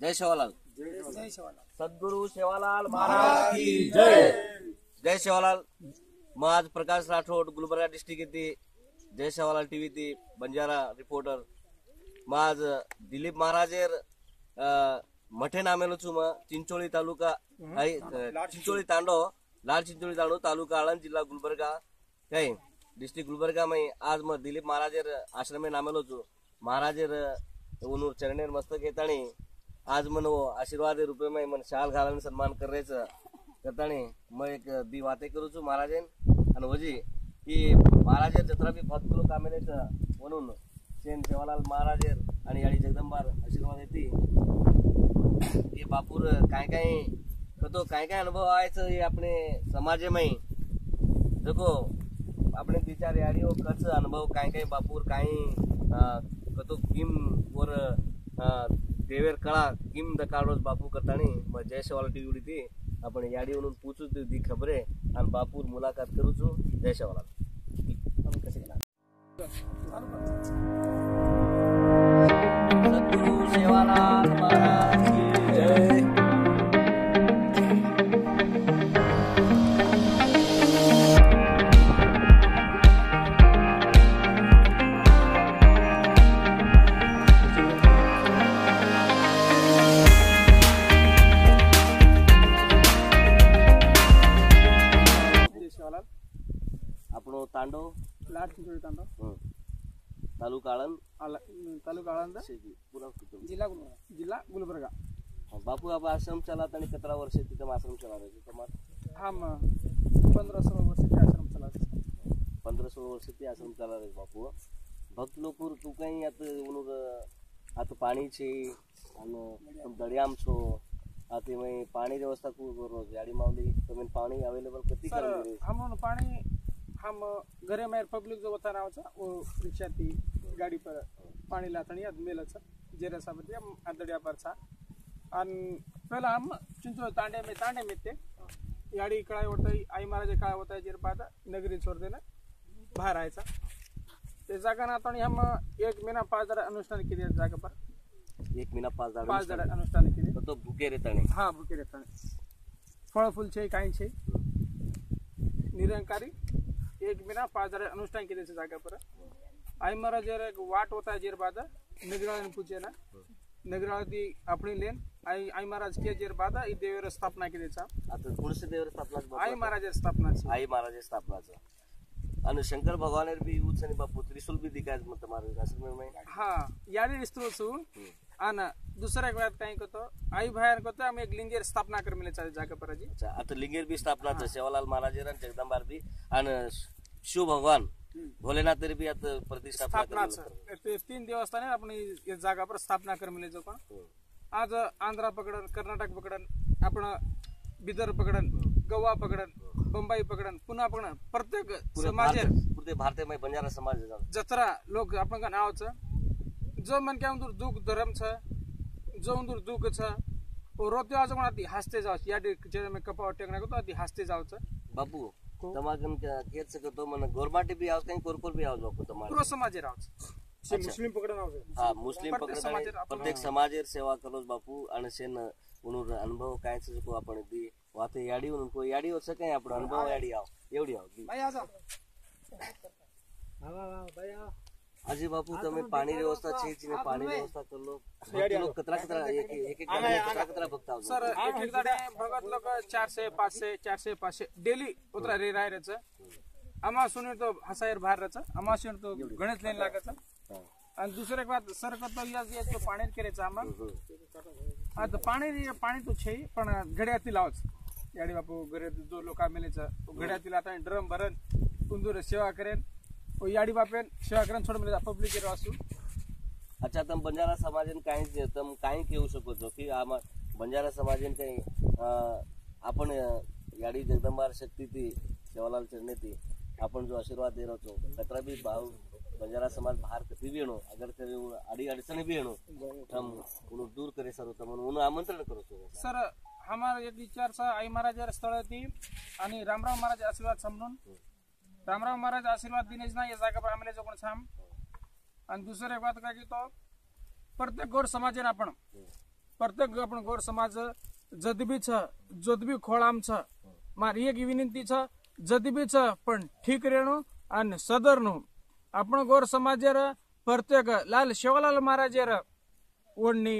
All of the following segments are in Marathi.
जय सेवालाल। जय सेवालाल। सद्गुरु सेवालाल महाराज की जय। जय सेवालाल। मैं आज प्रकाश राठौड़ गुलबर्गा डिस्ट्रिक्ट येथे जय सेवालाल टीव्ही ती बंजारा रिपोर्टर मैं आज दिलीप महाराजेर मठे नामेलो छू मैं चिंचोली तालुका चिंचोली तांडो लाल चिंचोली तांडो तालुका आळंद जिल्हा गुलबर्गा काय डिस्ट्रिक्ट गुलबर्गा में आज मैं दिलीप महाराजेर आश्रमे नामेलो छू। महाराजेर उनूर चरणेर मस्तक येताणी आज मन वो आशीर्वाद रूपे में मन शाल घालून सन्मान करायचं करताणी मैं एक दी वाते करू छू महाराजेन आणि वजी की महाराजेर जत्रा बी भक्त लोक आमेलेचं म्हणून सेन सेवालाल महाराजेर आणि याडी जगदंबार आशीर्वाद येते ये बापूर काय काय कतो काय काय अनुभव आयचं ये अपने समाज में देखो अपने विचार याडी वो कच अनुभव काय काय बापूर काय कतो किम वर देवेर कळा किम दकाडोस बापू करतानी मैं जय सेवालाल टीव्ही उडीती आपण याडी म्हणून पूछू दी खबरे आणि बापूर मुलाकात करू छू। जय सेवालाल। सद्गुरु सेवालाल महाराज की जय। आपणो तांडो लाल चिंचोली तांडो तालुका आळंद जिल्हा गुलबर्गा। बापू अब आश्रम चला आणि 17 वर्ष तिथं आश्रम चला रहे तुम्हारा हम 15-16 वर्ष के आश्रम चला 15-16 वर्ष ते आश्रम चला रहे बापू भक्त लोक तू काही आता पाणी छे आणि दरियाम छो आते में पानी व्यवस्था को रोज गाड़ी मावली तो मैं पानी अवेलेबल कती कर रहे हम पानी हम घरे में पब्लिक जो बता रहा वो रिक्शा थी गाड़ी पर पानी लातनी मेलच जेरा साबती अदड़िया पर सा पहला हम चिंचो तांडे में थे गाड़ी कड़ा होता है आई महाराज कड़ा होता है जेर बाद नगरी छोड़ देना बाहर आयचा ते जागा ना हम 1 महीना 5 दिन अनुष्ठान किए जागा पर 1 महीना 5 दिन अनुष्ठान किए तो भूखे रहता नहीं। हाँ भूखे रहता है फल फूल छे काई छे निरंकारी 1 महीना 5 दिन अनुष्ठान किए जागा पर आई महाराज जेर एक वाट होता है जेर बाद नगराळन पूछे ना नगराळी अपनी लेन आई महाराज के जेर बाद ई देवर स्थापना केली चा आता पुढचे देवर स्थापना आई महाराज स्थापना आई महाराज स्थापनाचा आणि शंकर भगवानेर भी उचनी बापू त्रिशूल भी दिखाय मत तुम्हारे आश्रम में हां यारी रिस्तोसु आना दूसरा एक बात कहीं को तो आई भाई को तो हम एक लिंगेर स्थापना कर मिले चाहे जाके पर जी। अच्छा आता लिंगेर भी स्थापना च सेवालाल महाराजेर आणि जगदंबार भी आणि शिव भगवान भोलेनाथ तरी भी आता प्रतिष्ठापना ते 3 देवस्थान है अपनी ये जागा पर स्थापना कर मिले जो कोण आज आंध्रा पकडन कर्नाटक पकडन आपण बिदर पकडन गोवा पकडन बंबई पकडन पुन्हा पकडन प्रत्येक समाज पूरे भारत में बंजारा समाज जत्रा लोग अपन का नाव छ जो मन के अंदर दुख धर्म छ जो अंदर दुख छ और रोते आज कोण आती हसते जाव या जे में कपाव टेकना को तो आती हसते जाव छ बापू तमागन केत सकतो मन गोरमाटी भी आव काही कोरकोर भी आव बापू तमार पूरा समाज राव छ मुस्लिम पकडन आव हां मुस्लिम पकडन प्रत्येक समाजेर सेवा करोस बापू आणि सेन उनुर अनुभव काय छ को आपण दी वाते याडी उन को याडी हो सके आपण अनुभव याडी आव एवढी आव भाई आ जाओ हां भाई आ अजी बापू तमे पाणी व्यवस्था छे जिने पाणी व्यवस्था कर लो लोग कतरा एक कतरा भक्त आव सर एक दाडे भगत लोक 400 500 400 500 डेली उतरा रे रायरच आमा सुने तो हसायर बाहेर रच आमा सुने तो गणेश लाइन लागच आणि दुसरे एक बात सर को तो या तो पाणी केरेच आमा आता पाणी तो छे पण घड्याती लावच याडी बापू घरे जो लोक मिलेच घड्याती लाता ड्रम भरन कुंदूर सेवा करेन ओ याडी बापेन सेवा करेन छोड मिले पब्लिक रे वासू। अच्छा तम बंजारा समाजन काही तम काही घेऊ शकतो की आमा बंजारा समाजन काही आपण याडी जगदंबार शक्ती ती सेवालाल चरणे ती आपण जो आशीर्वाद दे रहो कतरा भी भाव बंजारा समाज बाहर कभी भी येणो अगर करे आडी अडचणी भी येणो हम उन दूर करे सर तो म्हणून आमंत्रण करू सर हमारा एक विचार सा आई महाराज स्थळ ती आणि रामराव महाराज आशीर्वाद समरून रामराव महाराज आशीर्वाद दिनेच ना या जागा पर आम्हाला जो कोण छाम आणि दुसरी एक बात काय की तो प्रत्येक गौर समाजेन आपण प्रत्येक आपण गोर समाज जदबी छ जोदबी खोळाम छ मारी एक विनंती छ जदबी छ पण ठीक रेणू आणि सदरनु आपण गोर समाजेर प्रत्येक लाल शिवलाल महाराजेर ओढणी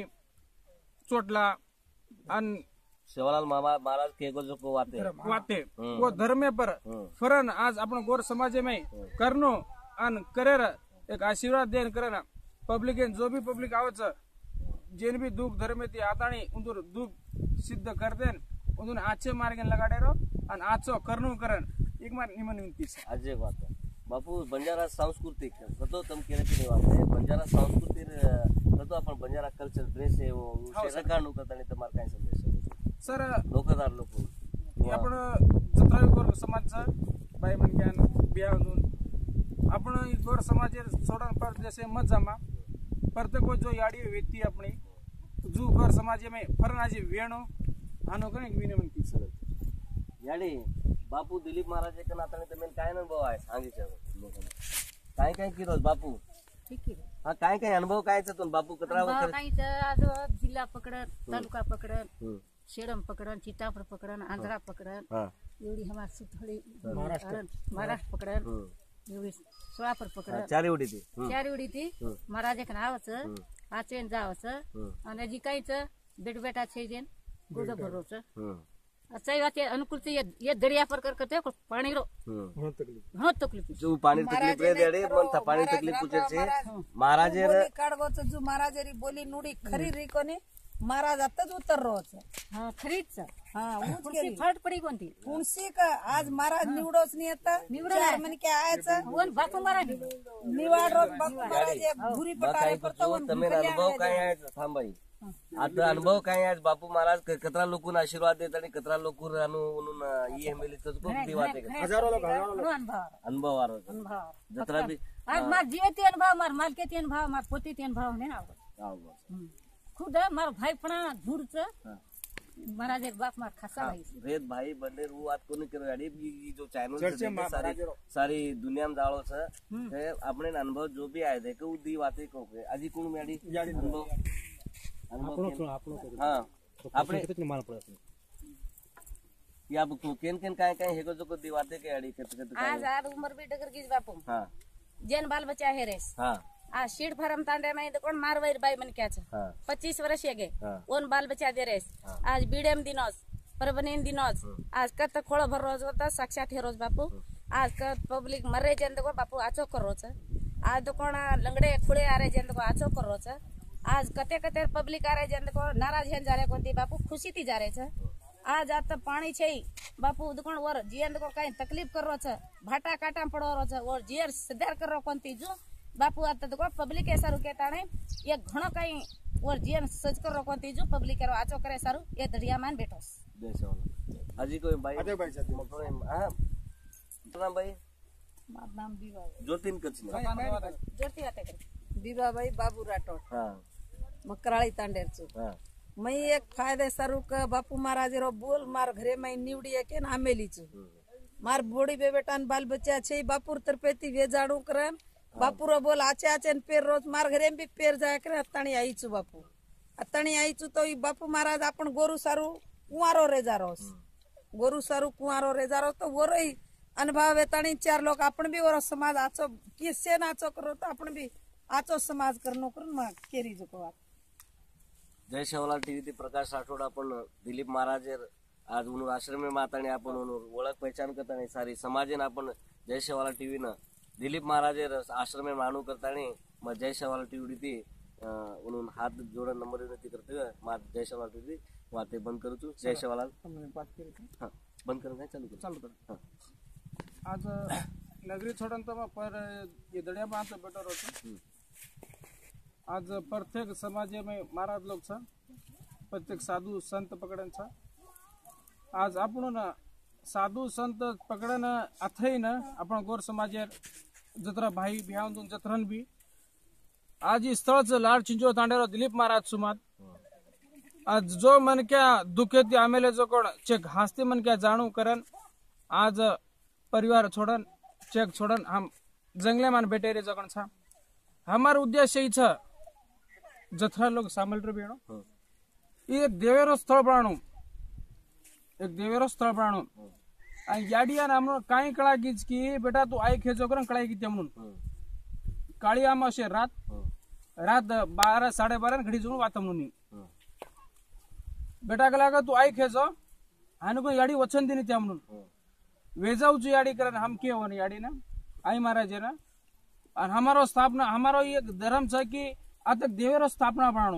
चोटला आणि शिवलाल महाराज के जो को वाते वो धर्मे पर फरन आज आपण गोर समाजे में करनो आणि करेर एक आशीर्वाद देन करना पब्लिक जो भी पब्लिक आवच जेन भी दुख धर्मे ती आताणी उंदूर दुख सिद्ध करदेन उंदून आचे मार्गन लगाडेरो आणि आचो करनो करन एक मार निमन विनंती अजय बात बापू बंजारा सांस्कृतिक तो तुम केले की बात है बंजारा संस्कृती तो आपण बंजारा कल्चर ड्रेस है वो रकाणू करता नहीं तुम्हारा काय संदेश सर लोकदार लोक आपण जत्रा गोर समाजचा बाई मनक्यान बियावून आपण गोर समाजेर सोडन पर जैसे मत जमा प्रत्येक जो याडी व्यक्ती अपनी जो गोर समाजे में फरनाजी वेणो आनो कने विनंती सर याडी बापू दिलीप महाराज के नाताने तुम्हें काय अनुभव आहे सांगितलं लोकांना काय काय किरोज बापू ठीक आहे हा काय काय अनुभव काय तुम बापू कतरा वगैरे काहीच आज जिल्हा पकडन तालुका पकडन शेडम पकडन चितापूर पकडन आंध्रा पकडन एवढी हमार सुथळी महाराष्ट्र पकडन एवढी सोलापूर पकडन चार एवढी ती चार एवढी ती महाराज नावाचं आचेन जावचं आणि जी काहीच बेटबेटा छे जेन गोद भरोच अच्छा बात है अनुकूल से ये दरिया पर करते हो पानी रो हाँ तकलीफ जो पानी तकलीफ रे देडे मन था पानी तकलीफ पूछे छे महाराजे रे काढगोच जो महाराजेरी बोली नुडी खरी री कोणी महाराज आताच उतर रोच हाँ खरीच हाँ ऊच कुर्सी फट पडी कोणती कुणसी का आज महाराज निवडोच नाही आता चार म्हणे काय आयचं वन बापू मारा निवाड रोज बापू महाराज एक भुरी पटारे करतो तुम्ही अनुभव काय आहे थांबाई आता अनुभव काय आहे बापू महाराज कतरा लोकून आशीर्वाद देत आणि कतरा लोकून म्हणून ई एमएलए च खूप दिवाते हजारों लोग अनुभव आरो जत्रा भी आज मार जीवती अनुभव मार मालकेती अनुभव मार पोतीती अनुभव ने ना खुद मार भाई पणा धूरच महाराज बाप मार खासा भाई रेत भाई बंदे रू आज कोणी करो गाडी जो चॅनल सारी दुनिया में जाळो छ ते अपने अनुभव जो भी आए देखे उ दी बातें को आजी कोण गाडी अनुभव हाँ आपने कितने माल पड़ा या बुक केन केन काय काय हेगो जो को दिवाते के अड़ी कत आज आज उम्र भी डगर गिज बापू हां जेन बाल बच्चा है रेस हां आ शीट फार्म तांडे में तो कोण मारवाई बाई मन क्या छ 25 वर्ष ये ओन बाल बच्चा दे रेस आज बीडीएम दिनोस परबनीन दिनोस आज कत खोळ भर रोज होता साक्षात हे रोज बापू आज कत पब्लिक मरे जेंद को बापू आचो करो छ आज तो कोण लंगडे खुळे आरे जेंद को आचो करो छ आज कते कते पब्लिक आ रहे जन को नाराज हेन जा रहे कोती बापू खुशी थी जा रहे छ आज आता पानी छे बापू दुकान वर जियन को कई तकलीफ कर रो छ भाटा काटा पड़ो रो छ और जियर सुधार कर रो कोती जो बापू आता तो पब्लिक ए सारू के ताणे ये घणो कई और जियन सज कर रो कोती जो पब्लिक करो आचो करे सारू ये दरिया मान बैठोस जैसे वाला अजी कोई भाई अजय भाई साथी मको हां नाम भाई नाम दीवा ज्योतिन कच जोरती बातें कर दीवाबाई बाबू राठोड हां मकराळी तांडेरचो हां मैं एक फायदे सारू का बापू महाराज रो बोल मार घरे में निवडी के आमेलीच मार बोड़ी बेटान बाल बच्चा छे बापूर तरपेती वेजाड़ू करन बापू रो बोल आचे आचे पेर रोज मार घरे में भी पेर जाय करे अताणी आईचू बापू अताणी आईचू तो ई बापू महाराज आपण गोरु सारू कुंवारो रेजारोस गोरु सारू कुंवारो रेजारो तो वरई अनुभव वेताणी चार लोग आपण भी वरो समाज आचो किसे नाचो करो तो आपण भी आचो समाज करनो करून मग केरी जको जय शिवलाल टीव्ही ते प्रकाश राठोड आपण दिलीप महाराज आज उन आश्रम में माताने आपण ओळख पहचान करताने सारी समाजेन आपण जय शिवलाल टीव्ही न दिलीप महाराज आश्रम में मानू करताने मग जय शिवलाल टीव्ही ती उन हाथ जोड़न नंबर विनंती करते हुए मा जय शिवलाल टीव्ही वाते बंद करू तू जय शिवलाल हां बंद करू काय चालू कर हां आज नगरी छोड़न तो पर ये दड़िया बांध बेटर होतो आज प्रत्येक समाज में महाराज लोग छ प्रत्येक साधु संत पकडन छ आज आपण ना साधु संत पकडन अथई न आपण गोर समाज जत्रा भाई बिहावून जत्रन भी आज इस स्थळच लाड चिंचो तांडेरो दिलीप महाराज सुमात आज जो मन क्या दुखेती आमेले जो कोण चेक हास्ते मन क्या जाणू करन आज परिवार छोड़न चेक छोड़न हम जंगले मान बैठे रे जगन छ हमार उद्देश्य ही छ जथरा लोग शामिल रे बेणो एक देवेरो स्थळ बनाणो आणि याडिया नामनो काही कळा कीच की बेटा तू आई खेचो कर कळाई की म्हणून काळी अमावस्या रात 12 12:30 घडी जाऊन वाता म्हणून बेटा कला का तू आई खेचो आणि को याडी वचन दिनी त्या म्हणून वेजाऊची याडी करन हम के होने याडी ना आई महाराज ना और हमारो एक धर्म छ कि आता देवेरो स्थापना बनाणो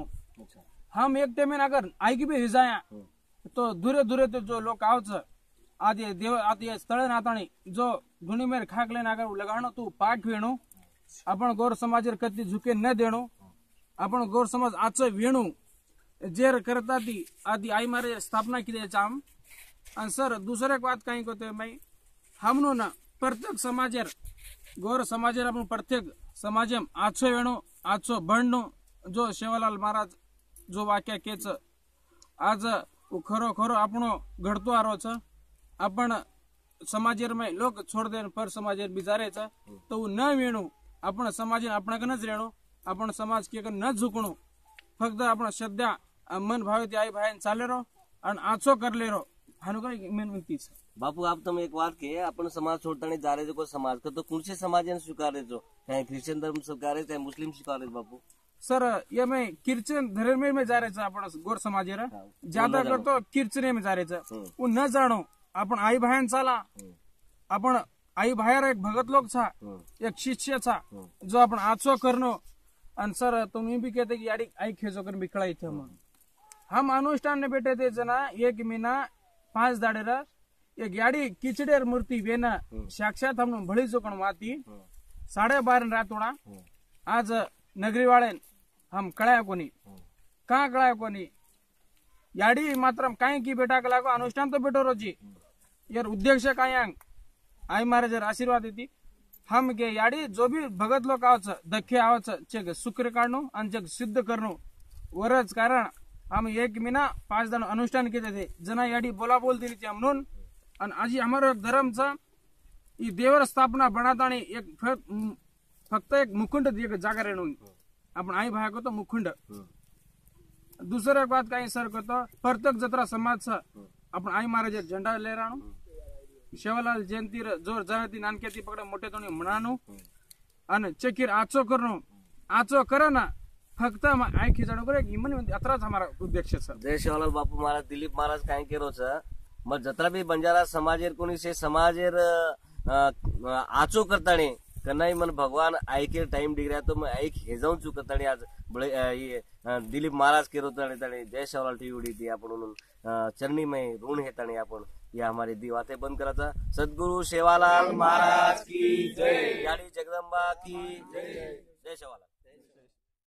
हम एक टाइम अगर आई की भी हिजाया तो दूरे तो जो लोग आवच आदि देव आदि स्थळ नाताणी जो गुणी मेर खाक लेन अगर लगाणो तू पाठ वेणो आपण गौर समाज कती झुके न देणो आपण गौर समाज आच वेणू जेर करता ती आदि आई मारे स्थापना की चाम आणि सर दुसरे बात काही कोते मैं हमनो ना प्रत्येक समाजेर गौर समाजेर आपण प्रत्येक समाजेम आछो वेणो आछो बणनो जो शेवालाल महाराज जो वाक्य केच आज खरो खरो आपणो घडतो आरो छ आपण समाजेर में लोक छोड़ देन पर समाजेर बिचारे छ तो न वेणू आपण समाजेन आपणाकनच रेणो आपण समाज के न झुकणो फक्त आपण श्रद्धा मन भावे ते आई भाई चाले रो आणि आछो करले रो हानु काय मेन विनती छ बापू आप तुम एक बात के अपन समाज छोड़तानी जा रहे जो समाज का तो कौन से समाज ने स्वीकारे जो चाहे क्रिश्चियन धर्म स्वीकारे चाहे मुस्लिम स्वीकारे बापू सर ये मैं क्रिश्चियन धर्म में जा रहे छ आपण गोर समाज रे ज्यादा करतो क्रिश्चियन में जा रहे छ वो न जाणो आपण आई भाई चाला आपण आई बाहेर एक भगत लोक छा एक शिष्य छा जो आपण आचो करनो आणि सर तुम्ही भी कहते कि याडी आई खेचो कर बिकळा इथे म्हणून हम अनुष्ठान ने बेटे ते जना 1 महीना 5 दाडेरा एक याडी किचडेर मूर्ति वेना साक्षात हम भळी चोकण माती 12:30 रातोडा आज नगरी वाले हम कळाया कोणी का कळाया कोणी याडी मात्र काय की बेटा कला को अनुष्ठान तो बेटो रोजी यार उद्देश्य काय आई महाराज आशीर्वाद देती हम के याडी जो भी भगत लोक आवच दखे आवच चेक शुक्र काढणो आणि जग सिद्ध करणो वरच कारण हम 1 महीना 5 दिन अनुष्ठान केले थे जना याडी बोला बोल दिली ती म्हणून आणि आजी हमारो धर्म छ ई देवर स्थापना बनातानी एक फक्त एक मुकुंड एक जागा रेणू आपण आई भाया को तो मुकुंड दुसरे बात काही सर को तो प्रत्येक जत्रा समाज छ आपण आई महाराज झंडा लहराणो शेवालाल जयंती जोर जनाती नानकेती पकड़े मोटे तोणी मनानो आणि चकीर आचो करनो आचो करना फक्त आई खिचाणो करे इमन अत्राच हमारा उद्देश्य छ जय शेवालाल बापू महाराज दिलीप महाराज काय केरो छ मग जत्रा भी बंजारा समाजेर कोणी से समाजेर आचो करताणी कन्नाई मन भगवान आई के टाइम डिग्रा तो मैं आई हेजाऊन चू करताणी आज बड़े ये दिलीप महाराज केरो ताणी जय शेवालाल टीवी उडी ती आपण चरणी में ऋण हेताणी आपण या हमारी दी बातें बंद कराचा सद्गुरु शेवालाल महाराज की जय यानी जगदम्बा की जय जय शेवालाल।